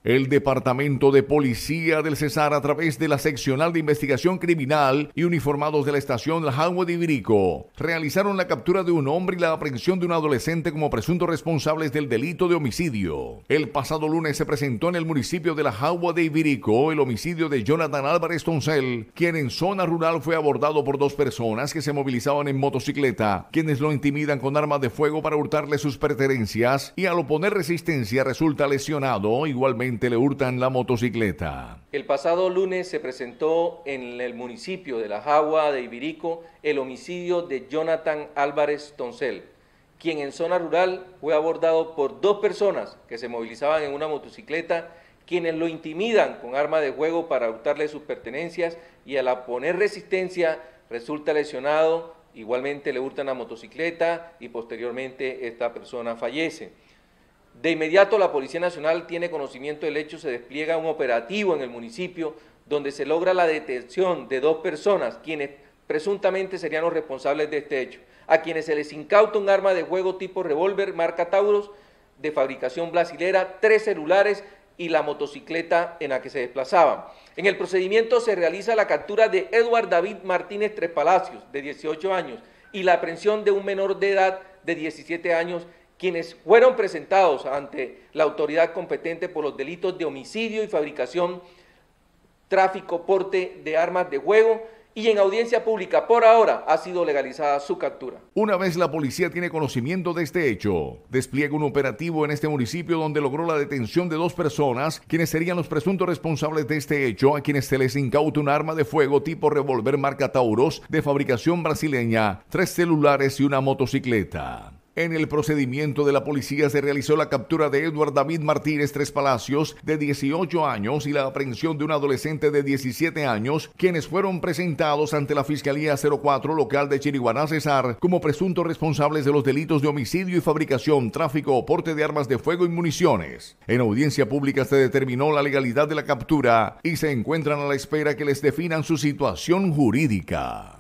El Departamento de Policía del Cesar, a través de la Seccional de Investigación Criminal y uniformados de la estación La Jagua de Ibirico, realizaron la captura de un hombre y la aprehensión de un adolescente como presuntos responsables del delito de homicidio. El pasado lunes se presentó en el municipio de La Jagua de Ibirico el homicidio de Jonathan Álvarez Toncel, quien en zona rural fue abordado por dos personas que se movilizaban en motocicleta, quienes lo intimidan con armas de fuego para hurtarle sus pertenencias, y al oponer resistencia resulta lesionado. Igualmente le hurtan la motocicleta. El pasado lunes se presentó en el municipio de La Jagua de Ibirico el homicidio de Jonathan Álvarez Toncel, quien en zona rural fue abordado por dos personas que se movilizaban en una motocicleta, quienes lo intimidan con arma de fuego para hurtarle sus pertenencias, y al oponer resistencia resulta lesionado. Igualmente le hurtan la motocicleta y posteriormente esta persona fallece. De inmediato la Policía Nacional tiene conocimiento del hecho, se despliega un operativo en el municipio donde se logra la detención de dos personas quienes presuntamente serían los responsables de este hecho, a quienes se les incauta un arma de fuego tipo revólver marca Taurus de fabricación brasilera, 3 celulares y la motocicleta en la que se desplazaban. En el procedimiento se realiza la captura de Edward David Martínez Tres Palacios, de 18 años, y la aprehensión de un menor de edad de 17 años, quienes fueron presentados ante la autoridad competente por los delitos de homicidio y fabricación, tráfico, porte de armas de fuego, y en audiencia pública por ahora ha sido legalizada su captura. Una vez la policía tiene conocimiento de este hecho, despliega un operativo en este municipio donde logró la detención de dos personas, quienes serían los presuntos responsables de este hecho, a quienes se les incauta un arma de fuego tipo revólver marca Taurus de fabricación brasileña, 3 celulares y una motocicleta. En el procedimiento de la policía se realizó la captura de Edward David Martínez Tres Palacios, de 18 años, y la aprehensión de un adolescente de 17 años, quienes fueron presentados ante la Fiscalía 04 local de Chiriguaná, Cesar, como presuntos responsables de los delitos de homicidio y fabricación, tráfico o porte de armas de fuego y municiones. En audiencia pública se determinó la legalidad de la captura y se encuentran a la espera que les definan su situación jurídica.